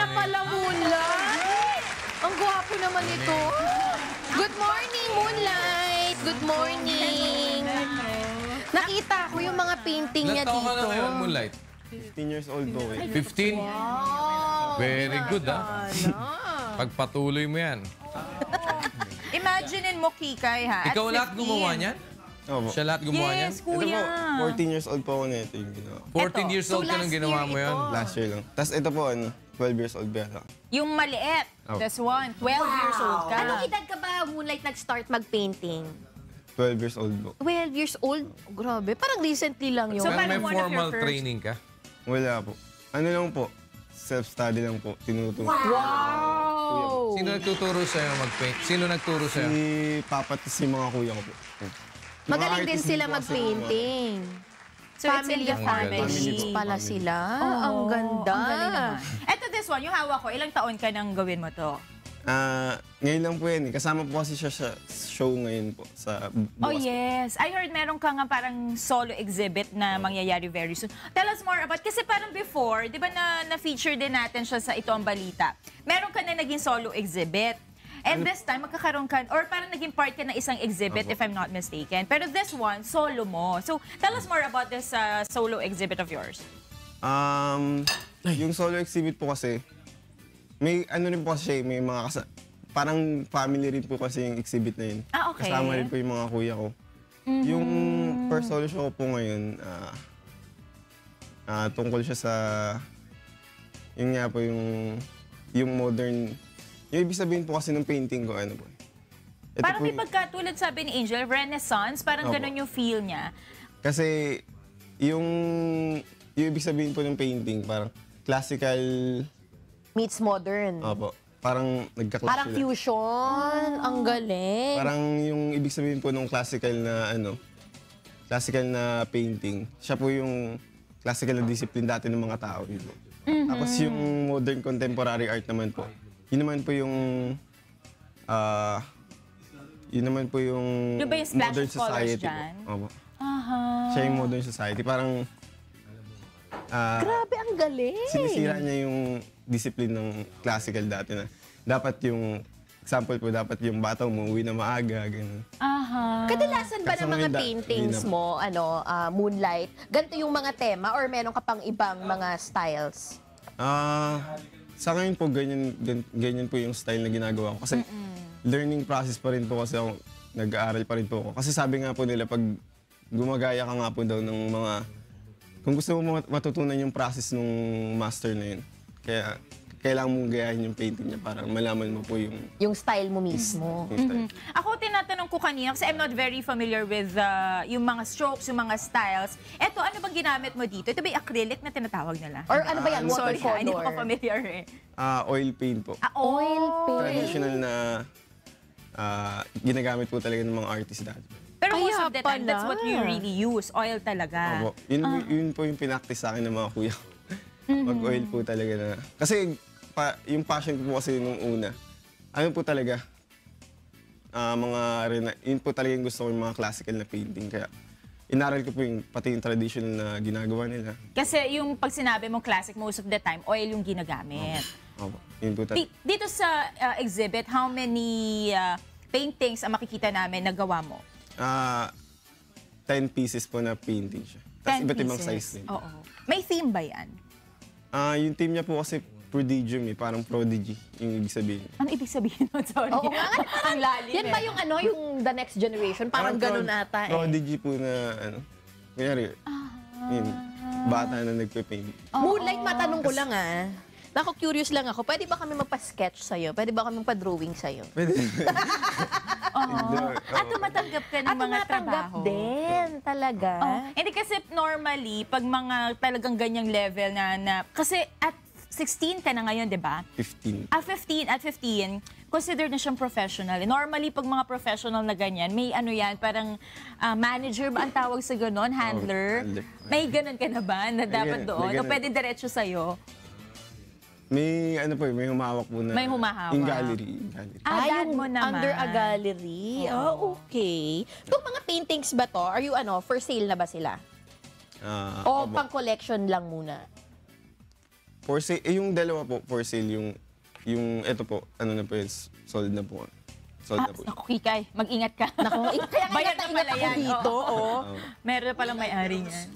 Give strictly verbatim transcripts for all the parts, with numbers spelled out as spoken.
ka pala, Moonlight. Ang gwapo naman ito. Good morning, Moonlight. Good morning. Nakita ko yung mga painting niya dito. Ilan taon ka na ngayon, Moonlight? fifteen years old po eh. fifteen? Wow. Very good, ha? Pagpatuloy mo yan. Imaginein mo, Kikay, ha? Ikaw lahat gumawa niyan? Opo. Siya lahat gumawa niyan? Yes, Ito kuya. po, fourteen years old po ako na ito yung ginawa. fourteen years old So, ka nang last ginawa year mo yun? ito. Last year lang. Tapos ito po, ano, twelve years old ba yata? Yung maliit. Oh. This one. twelve years old ka. Anong edad ka ba, Moonlight, nag-start mag-painting? twelve years old po. twelve years old? Oh, grabe, parang recently lang yun. So, Pero may parang one of your formal first- training ka? Wala po. Ano lang po, self-study lang po, tinuturo. Wow! Sino nagtuturo sa'yo mag-paint? Sino nagturo Si sa'yo? Papa at si mga kuya ko po. Mga Magaling din artist sila po kasi mag-painting. So, it's in Family the of family. artists pala Family. sila. Oo, Ang ganda. Ang galing naman. Eto, this one, yung hawak ko, ilang taon ka nang gawin mo to? Ah, ngayon lang po yan eh. Kasama po kasi siya sa show ngayon po sa bukas. Oh, yes. I heard meron ka nga parang solo exhibit na mangyayari very soon. Tell us more about, kasi parang before, di ba na, na-feature din natin siya sa Ito Ang Balita. Meron ka na naging solo exhibit. And this time, magkakaroon ka, or parang naging part ka ng isang exhibit, Opo. if I'm not mistaken. Pero this one, solo mo. So, tell us more about this uh, solo exhibit of yours. Um, yung solo exhibit po kasi, may ano rin po kasi siya, eh, may mga kasa- parang family rin po kasi yung exhibit na yun. Ah, okay. Kasama rin po yung mga kuya ko. Yung first solo show ko po ngayon, ah ah, tungkol siya sa, yun nga po yung, yung modern, yung ibig sabihin po kasi ng painting ko, ano po. Ito Parang po may yung- pagkatulad sabi ni Angel, Renaissance, parang Opo. ganun yung feel niya. Kasi yung, yung ibig sabihin po ng painting, parang classical, Meets modern. opo, parang nagka-clash Parang sila. fusion. Ang galing. Parang yung ibig sabihin po ng classical na ano, classical na painting, siya po yung classical na discipline dati ng mga tao. Yun po. Tapos yung modern contemporary art naman po, yun naman po yung, ah, yun naman po yung Yung ba yung splash modern of colors society dyan? po. Opo. Aha. Siya yung modern society. Parang, ah, Grabe, ang galing. sinisira niya yung discipline ng classical dati na dapat yung, example po, dapat yung bata umuwi na maaga, ganun. Aha. Kadalasan ba ng Kaso mga ngayon da- paintings hindi na- mo, ano, ah, Moonlight, ganito yung mga tema or meron ka pang ibang mga styles? Ah, sa ngayon po, ganyan, gan- ganyan po yung style na ginagawa ko. Kasi learning process pa rin po kasi ako, nag-aaral pa rin po ako. Kasi sabi nga po nila, pag gumagaya ka nga po daw ng mga, kung gusto mo mat- matutunan yung process ng master na yun, kaya kailangan mong gayahin yung painting niya para malaman mo po yung, Yung style mo mismo. yung style. Ako, tinatanong ko kanina, kasi I'm not very familiar with uh, yung mga strokes, yung mga styles. Eto, ano bang ginamit mo dito? Ito ba yung acrylic na tinatawag nila? Or ano ba yan? Sorry, ha, hindi ko Watercolor? familiar eh. Ah, oil paint po. Ah, Oil paint. Traditional na ah, ginagamit po talaga ng mga artist dati. Pero most Kaya of the time, that's what you pala. really use. Oil talaga. Opo. Yun, yun po yung pinaktis sa akin ng mga kuya ko. Mag-oil po talaga na. Kasi pa, yung passion ko po kasi nung una, ano po talaga, ah, mga, rena- yun po talaga yung gusto ko yung mga classical na painting. Kaya inaral ko po yung pati yung traditional na ginagawa nila. Kasi yung pag sinabi mong classic, most of the time, oil yung ginagamit. Opo. Yun po talaga. Di- Dito sa uh, exhibit, how many uh, paintings ang makikita namin na gawa mo? Ah, ten pieces po na painting siya. Tapos Ten iba't ibang pieces. size din. Oo. May theme ba yan? Ah, yung team niya po kasi prodigium eh, parang prodigy yung ibig sabihin. Ano ibig sabihin nun? Sorry. Oo nga, ano, Ang lalim Yan ba eh. yung ano, yung the next generation? Parang ganun prod- ata eh. Prodigy po na ano. Kunyari, yun, bata na nagpe-paint. Moonlight, matanong ko lang ah. Nako-curious lang ako. Pwede ba kami magpa-sketch sa'yo? Pwede ba kami magpa-drawing sa'yo? Pwede. Oo. Hindi, At oo. tumatanggap ka ng At mga tumatanggap trabaho. din, talaga. Oh, hindi kasi normally, pag mga talagang ganyang level na, na kasi at sixteen ka na ngayon, di ba? fifteen. At fifteen, at fifteen, considered na siyang professional. Normally, pag mga professional na ganyan, may ano yan, parang ah, manager ba ang tawag sa ganon? Handler? handler. May ganon ka na ba na dapat ganun, doon? may O ganun. pwede diretso sa'yo? May ano po, eh, may humawak po na. May humahawak. Yung gallery. Yung gallery. Ah, dad yung mo naman. under a gallery. Oh, okay. Itong mga paintings ba to? Are you ano, for sale na ba sila? Ah, O opo. pang collection lang muna? for sale, eh, yung dalawa po, for sale, yung, yung, eto po, ano na po yun, sold na po. Sold Ah, na po. naku, Kikay, mag-ingat ka. Naku, eh, kaya nga Bayad ingat na na ingat pala ako yan. dito, Oo. oh. Meron na palang may-ari niyan.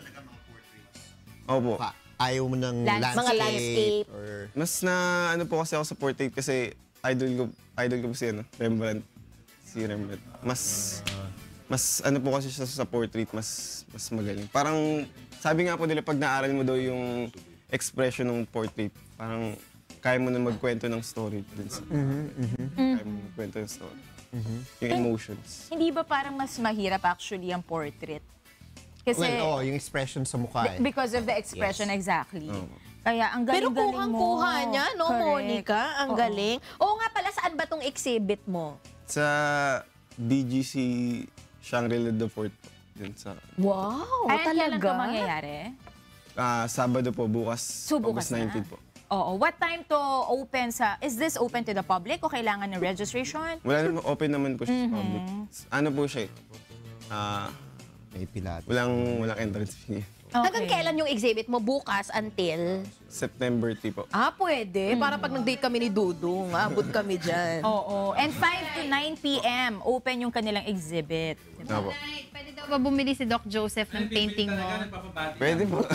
Opo. Pa- Ayaw mo ng Lands- landscape, mga landscape. or Mas na, ano po kasi ako sa portrait kasi idol ko, idol ko po si, ano, Rembrandt. Si Rembrandt. Mas, mas ano po kasi siya sa portrait, mas, mas magaling. Parang, sabi nga po nila, pag naaral mo daw yung expression ng portrait, parang kaya mo na magkwento ng story dun sa, kaya mo magkwento ng story. Yung emotions. Hindi ba parang mas mahirap actually ang portrait? Kasi, well, oh, yung expression sa mukha eh. because of the expression, exactly. Kaya ang Pero galing-galing mo. kuhang-kuha niya, no, Correct. Monica? Ang Oo. galing. Oo nga pala, saan ba tong exhibit mo? Sa B G C Shangri-La the Fort po. Dun sa, Wow, Ayan, kailan talaga? ito mangyayari? ah, Sabado po, bukas, So, bukas August na. nineteenth po. Oo. What time to open sa... Is this open to the public o kailangan ng registration? Wala naman, open naman po siya sa public. Ano po siya eh? Ah, May pilates. walang, walang entrance fee. Hanggang kailan yung exhibit mo? Bukas until? September three po. Ah, pwede. Para pag nag-date kami ni Dudong, abot kami dyan. Oo. And five to nine p m open yung kanilang exhibit. Opo. Pwede daw ba bumili si Doc Joseph ng painting mo? Pwede po.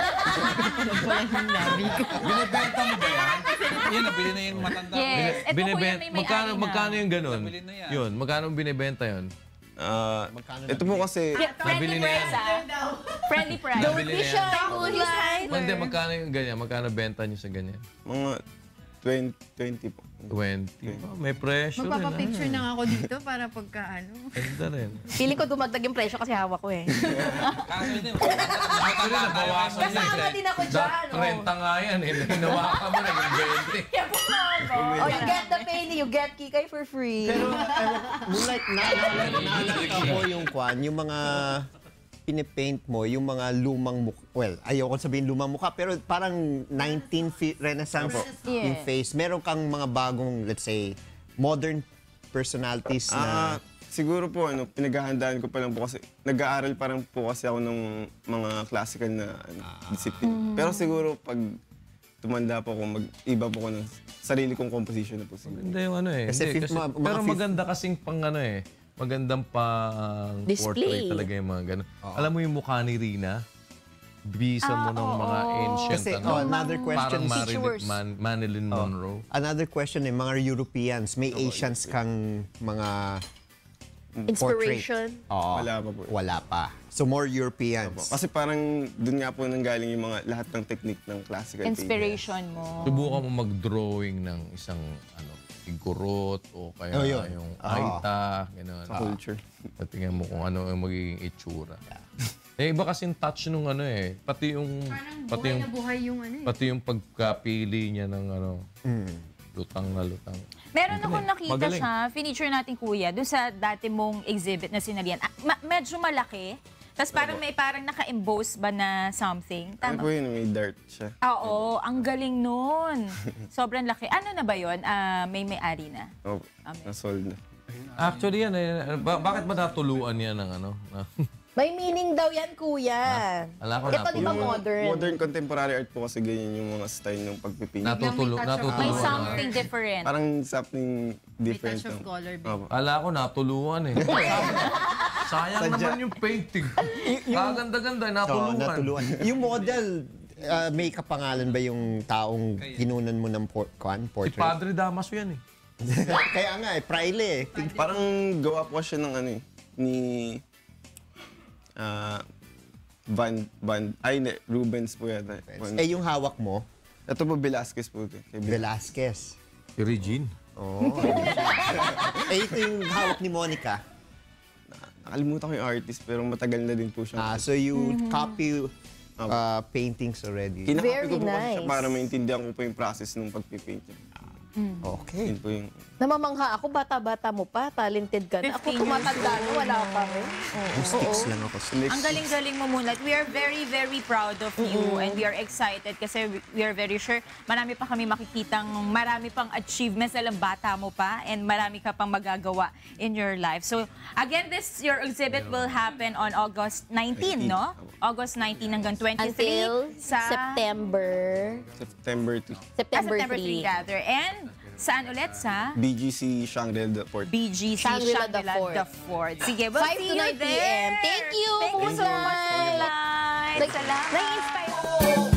Binibenta mo ba yan? Yan, nabili na yung matanda. Yes. Ito po Binibenta, yan, may may-ari magkano, na. magkano yung ganun? Nabili na yan. Yun, magkano ang binibenta yun? Ah, ito po kasi, Yeah, friendly Nabili na yan. price, ah. Friendly price. Nabili na yan. Moonlight. Hindi, magkano yung ganyan? Magkano benta nyo sa ganyan? mga twenty, twenty po. twenty. Oh, may presyo rin. ah. Magpapapicture na ako dito para pagka ano. Ganda rin. Feeling ko dumagdag yung presyo kasi hawak ko eh. Kaso hindi. Actually, nabawasan niya. Kasama din ako dyan, oh. trenta nga yan eh. Hinawakan mo na yung twenty. Oh, you get the penny, you get Kikay for free. Pero, ewan, Moonlight, naalala naalala ko yung kwan, yung mga pinipaint mo, yung mga lumang mukha. Well, ayoko sabihin lumang mukha, pero parang nineteen fi- Renaissance yung Yeah. face. Meron kang mga bagong, let's say, modern personalities Ah, na... siguro po, ano, pinaghahandaan ko pa lang po kasi, nag-aaral pa lang po kasi ako ng mga classical na ano, discipline. Pero siguro, pag tumanda po ako, mag-iba po ko ng sarili kong composition na po siguro. Hindi yung ano eh. Kasi Hindi, fifth kasi, mga- mga pero fifth- maganda kasing pang ano eh. Magandang pang Display. portrait talaga yung mga ganun. Alam mo yung mukha ni Rina? Bisa mo ng mga ancient Kasi, ano. oh, another question Parang is- Marilyn, Pictures. Man, Marilyn Monroe. Another question eh, mga Europeans, may Asians kang mga Inspiration. Oo. Wala pa po. Wala pa. So more Europeans. Kasi parang dun nga po nanggaling yung mga lahat ng technique ng classical painting. Inspiration mo. Subukan mo mag-drawing ng isang ano, igurot o kaya Oh, yun. yung Oo. aita, gano'n. Sa culture. Tingnan mo kung ano ang magiging itsura. Eh, iba kasing touch nung ano eh. Pati yung, Parang pati buhay yung, na buhay yung ano eh. pati yung pagkapili niya ng ano, lutang na lutang. Meron akong nakita Magaling. siya, feature natin kuya, doon sa dati mong exhibit na sinalian. Ah, ma- medyo malaki. Tapos parang may parang naka-emboss ba na something. Ano Tama? po yun, may dart siya. Oo, ang galing nun. Sobrang laki. Ano na ba yun? Ah, may may-ari na. Oh, na-sold na. Actually yan eh. Ba- bakit ba natuluan yan ng ano? na- May meaning daw yan, kuya. Ala ko Ito di ba natuluan. modern? Modern contemporary art po kasi ganyan yung mga style ng pagpipinta. Natutulo, May touch of- natutuluan. May Oo. something different. Parang something May different. touch of lang. color. babe. Opo. Ala ko natuluan eh. Sayang naman yung painting. Kaganda-ganda, So, natuluan. natuluan. Yung model, ah, may kapangalan ba yung taong kinunan mo ng por- kwan, Si portrait? Padre Damaso yan eh. Kaya nga eh, Praile eh. Tig- Parang gawa po siya ng ano eh, ni ah Van, Van, ay hindi, Rubens po yata. Van- Eh, yung hawak mo, Ito po, Velasquez po. ito, Kay Vel- Velasquez. Si Regine. Oh. eh, ito yung hawak ni Monica. Nakalimutan ko yung artist pero matagal na din po siya. Ah, so you copy uh, paintings already. Kinakopy Very ko po kasi siya nice. para maintindihan ko po yung process ng pagpipaint niya. Okay. Yun po yung... Namamangha ako, bata-bata mo pa, talented ka na. Ako fifteen tumatanda na, wala pa rin. Sticks lang ako. Ang galing-galing mo, Moonlight. We are very, very proud of you and we are excited kasi we are very sure marami pa kami makikitang marami pang achievements alam bata mo pa and marami ka pang magagawa in your life. So, again, this your exhibit will happen on August nineteenth, no? August nineteenth hanggang twenty-three Until sa September... September two. ah, September September three, three. rather. And saan ulit sa B G C Shangri-La Fort. B G C Shangri-La the Shangri-La Fort. the Fort. Sige, we'll five see to you nine p m there. Thank you, Thank you so much, Moonlight. Moonlight. Like, Salamat. nai-inspire